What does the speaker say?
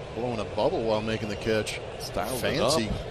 blowing a bubble while making the catch. Styled Fancy. it up.